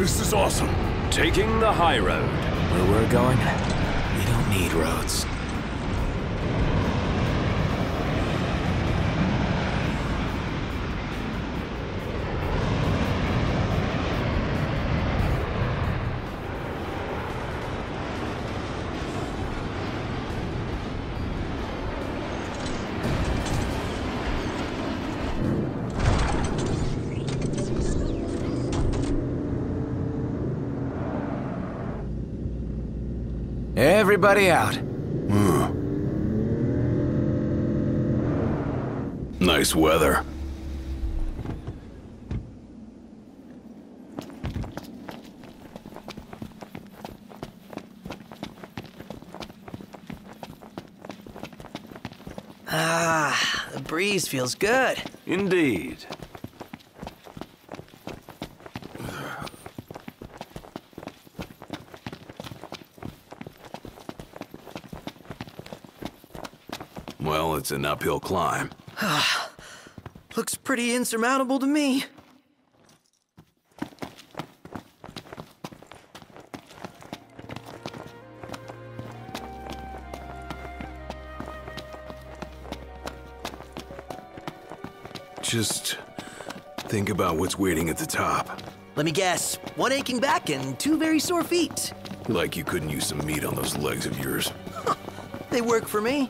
This is awesome. Taking the high road. Where we're going, we don't need roads. Everybody out. Nice weather. Ah, the breeze feels good. Indeed. Well, it's an uphill climb. Looks pretty insurmountable to me. Just think about what's waiting at the top. Let me guess, one aching back and two very sore feet. Like you couldn't use some meat on those legs of yours. They work for me.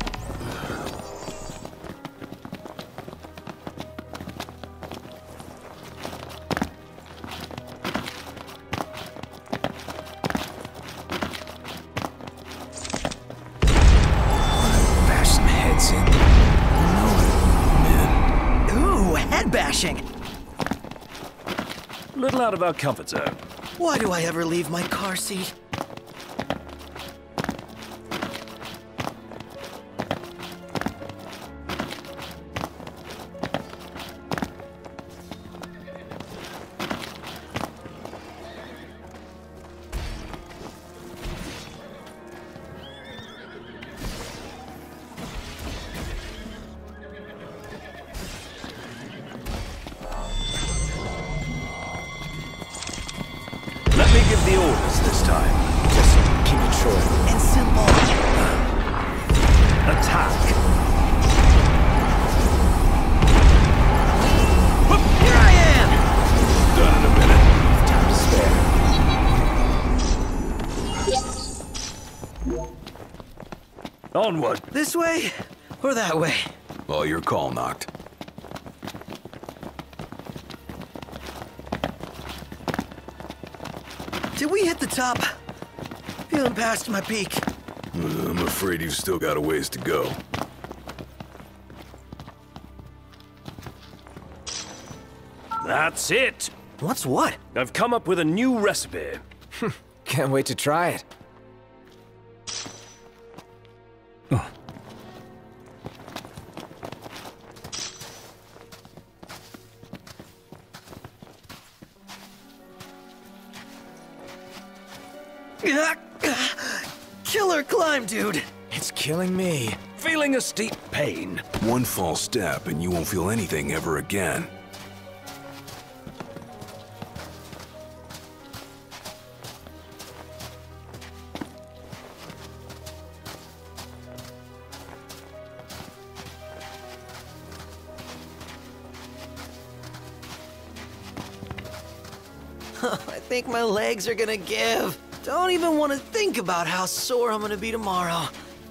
Bash some heads in. Ooh, head bashing. A little out of our comfort zone. Why do I ever leave my car seat? Let me give the orders this time. Just keep it short. And simple. Attack. Here I am! Done in a minute. Time to spare. Onward. This way or that way? All your call knocked. Did we hit the top? Feeling past my peak. I'm afraid you've still got a ways to go. That's it. What's what? I've come up with a new recipe. Can't wait to try it. Killer climb, dude. It's killing me. Feeling a steep pain. One false step and you won't feel anything ever again. I think my legs are gonna give. Don't even want to think about how sore I'm gonna be tomorrow.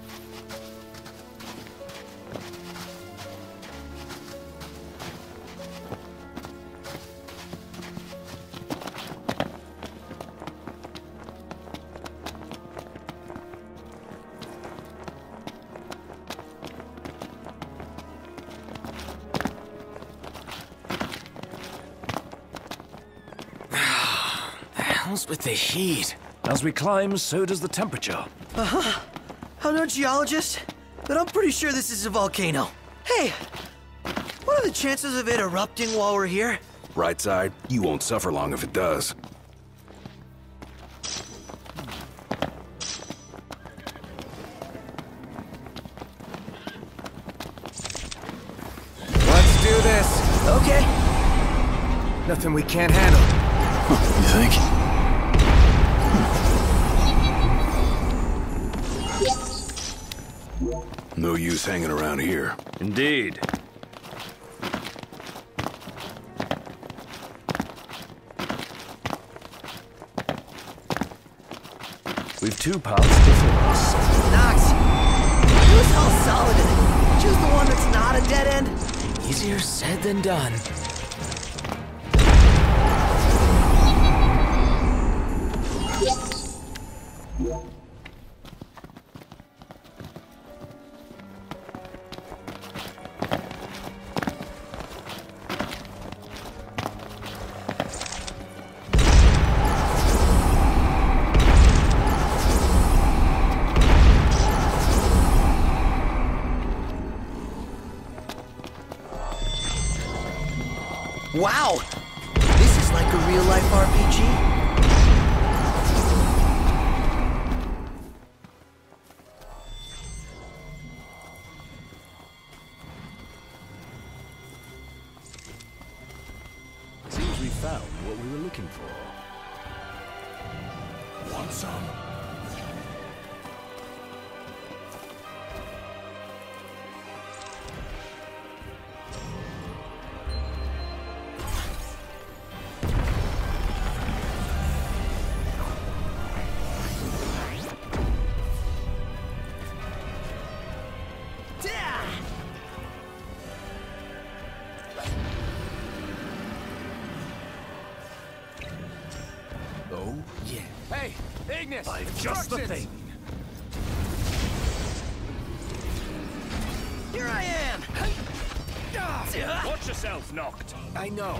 How's with the heat? As we climb, so does the temperature. I'm no geologist, but I'm pretty sure this is a volcano. Hey, what are the chances of it erupting while we're here? Right side, you won't suffer long if it does. Let's do this. Okay. Nothing we can't handle. You think? No use hanging around here. Indeed. We've two paths before us. Knox, who's all solid and choose the one that's not a dead end? Easier said than done. Wow! This is like a real-life RPG. Seems we found what we were looking for. Want some? Oh, yeah. Hey, Ignis! I've just the thing. Here I am! Watch yourself, Knocked. I know.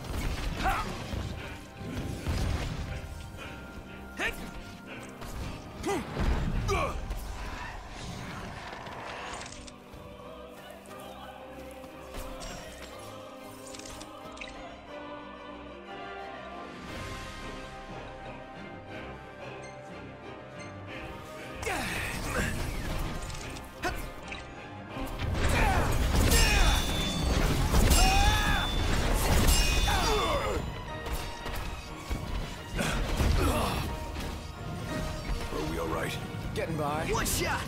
Are we all right? Getting by. One shot!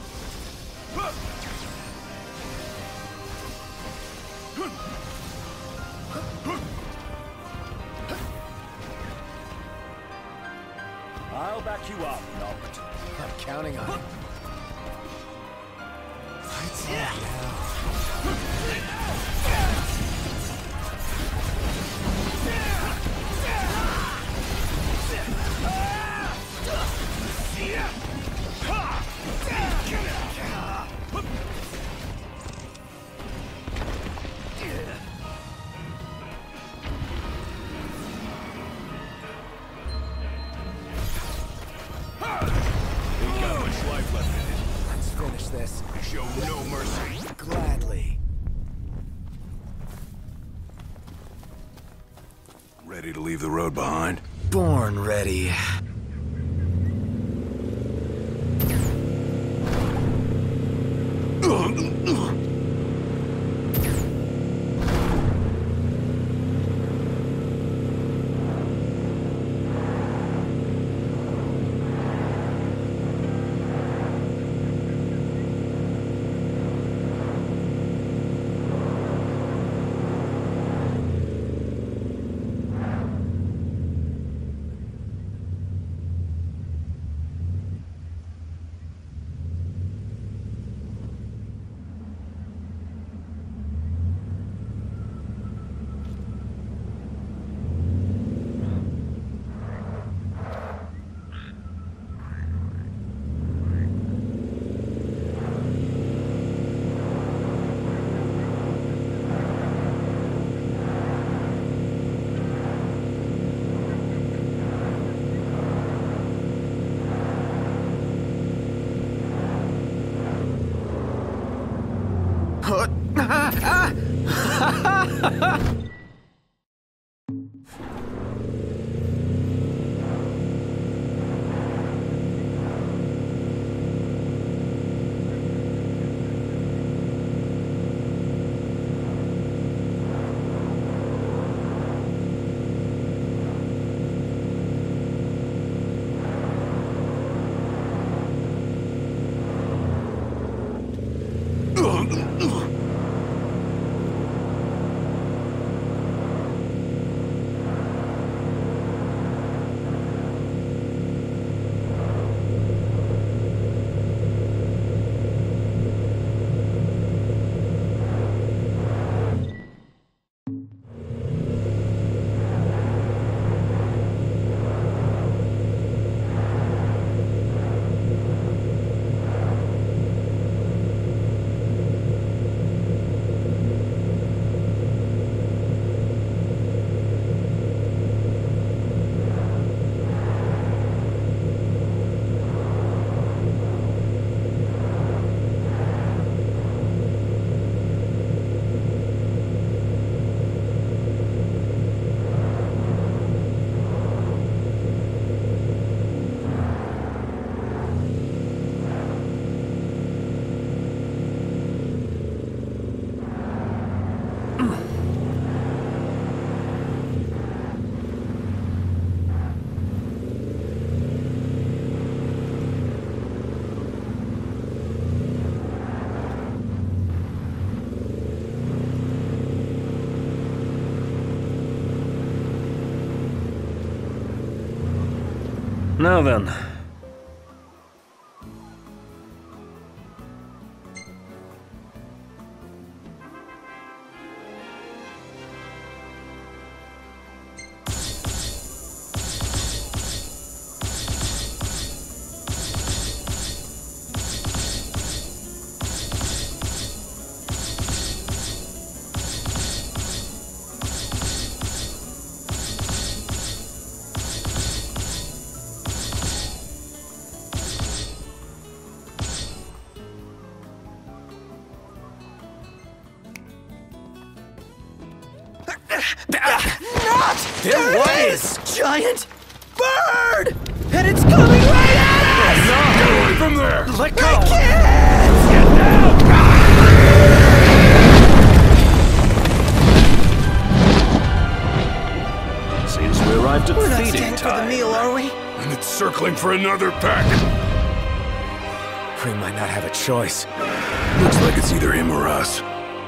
I'll back you up, Knocked. I'm counting on it. Lights out now. Ain't got much life left in it. Let's finish this. Show no mercy. Gladly. Ready to leave the road behind? Born ready. Now then. There it is! Giant bird! And it's coming right at us! Get away from there! Let go! I can't! Get down! Seems we arrived at We're not feeding staying for the time. meal, are we? And it's circling for another pack. We might not have a choice. Looks like it's either him or us.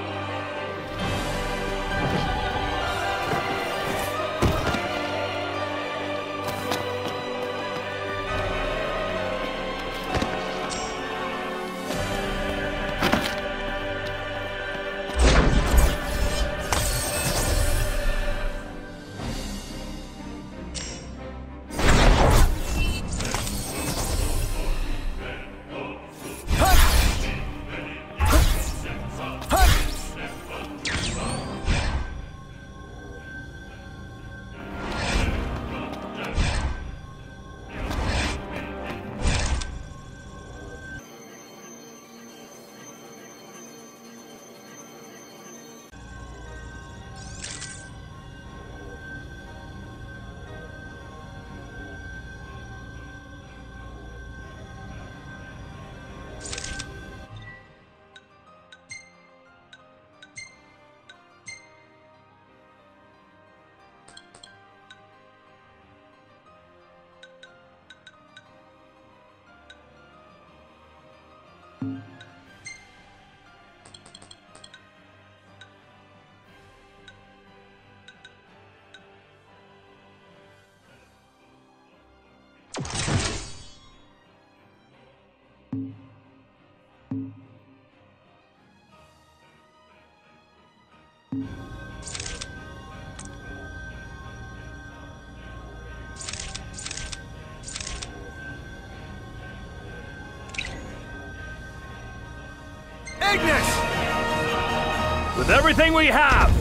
With everything we have!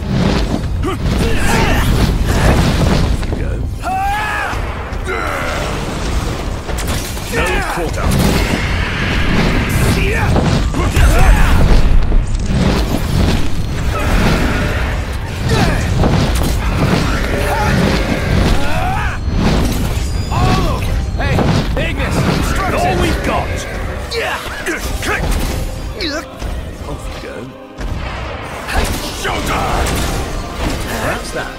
No quarter. All over! Hey, Ignis! All we've got! Off you go. Showtime! That's that.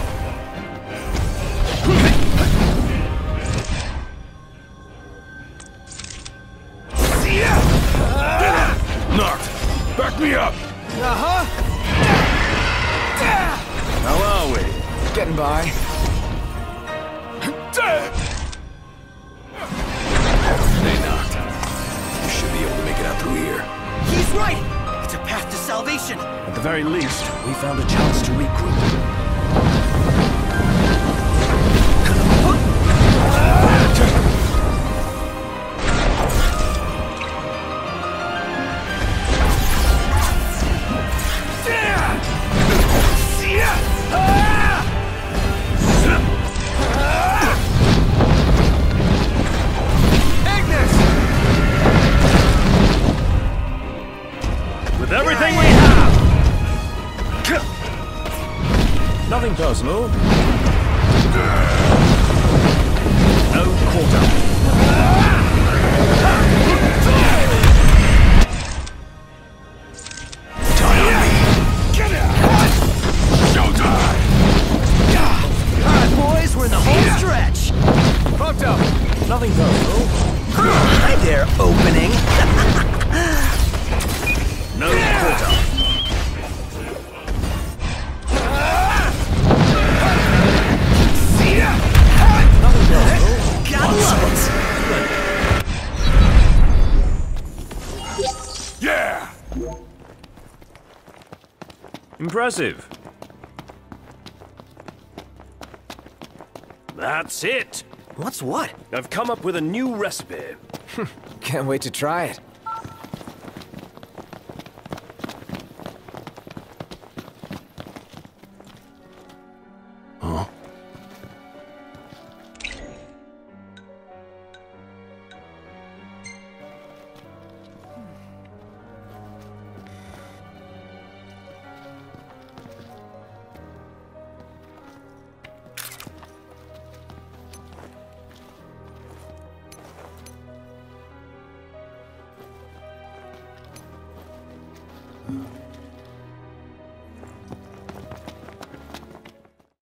Knocked! Back me up! Uh-huh! How are we? Getting by. They knocked. You should be able to make it out through here. He's right! It's a path to salvation! At the very least, we found a chance to regroup. With everything we have! Nothing personal. No quarter. Showtime! Alright, boys, we're in the home stretch! Pumped up! Nothing personal. Hi there, opening! No quarter. God love it! impressive. That's it. What's what? I've come up with a new recipe. Can't wait to try it.